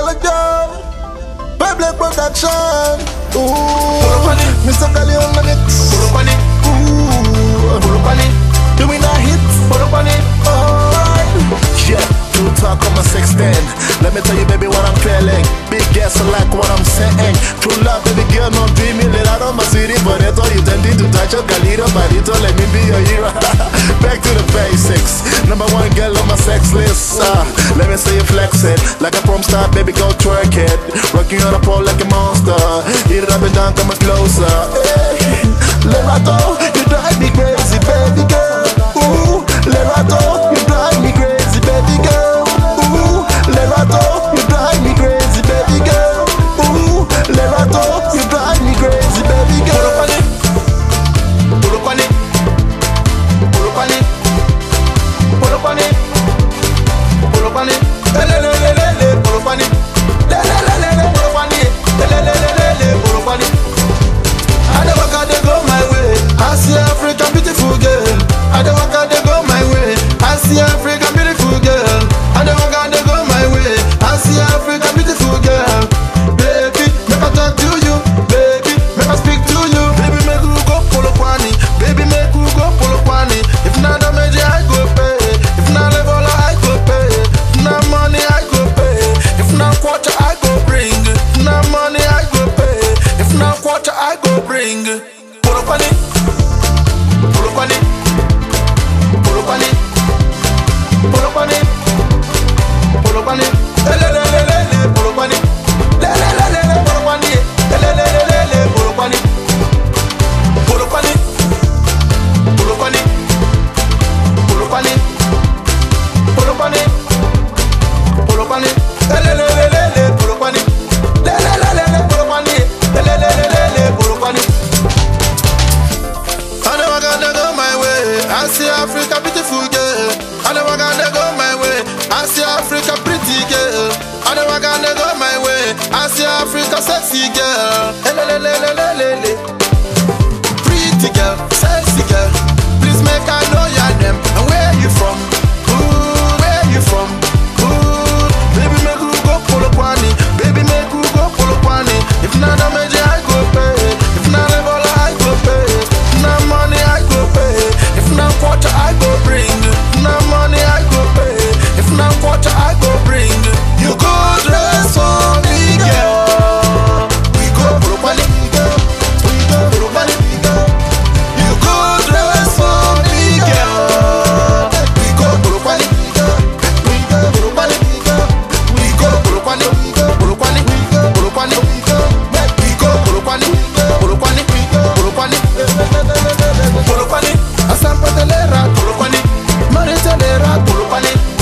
Joe, Public Production. Ooh, Mr. Kali on the mix. Ooh, doing a hit. Alright. Yeah, you talk on my 610. Let me tell you, baby, what I'm feeling. Big gas, I like what I'm saying. True love, baby girl, not dreaming. Let out of my city, but I thought you tended to touch your Galito, Marito. Let me be your hero. Back to the basics. Number one girl on my sex list. Let me see you flexing like a prom star, baby, go twerk it. Rocking on a pole like a monster. Eat it up and down, come closer. Hey, Lerato, you drive me crazy, baby girl. Ooh, Lerato, you drive me crazy, baby girl. Ooh, Lerato, you drive me crazy, baby girl. Ooh, Lerato, you drive me crazy, baby girl. I don't walk out, they go my way. I see African beautiful girl. I don't walk out, they go my way. I see African beautiful girl. I don't walk out, they go my way. I see African beautiful girl. Baby, make I talk to you. Baby, make I speak to you. Baby, make you go polo kwani. Baby, make you go polo kwani. If not damage, I go pay. If not level, I go pay. If not money, I go pay. If not quarter, I go bring. If not money, I go pay. If not quarter, I go bring. Polo kwani. Polo kwani. Polo kwani. Polo kwani. Polo kwani. Lelelelele. Polo kwani. Lelelelele. Polo kwani. Lelelelele. Polo kwani. Polo kwani. Polo kwani. Polo kwani. Polo kwani. Polo kwani. Lelelelele. Polo kwani. Lelelelele. Polo kwani. Lelelelele. Polo kwani. I never gonna go my way. I see Africa beautiful girl. I never gonna go my way. I see Africa pretty girl. I never gonna go my way. I see Africa sexy girl. Lelelelelele. Pretty girl, sexy girl. Please make I know your name and where you from. Ooh, where you from? Ooh, baby make you go polo kwani. Baby make you go polo kwani. If not damage I go pay. If not level I go pay. If not money I go pay. If not quarter I go bring. If not money I go pay. If not quarter I go bring. You go dress for me, girl. We go polo kwani. We go polo kwani. You go dress for me, girl. We go polo kwani. We go polo kwani. We go polo kwani. Polo kwani. Polo kwani. We go polo kwani. Polo kwani. Polo kwani. Polo kwani. Asampa telera. Polo kwani. Marita telera. Polo kwani.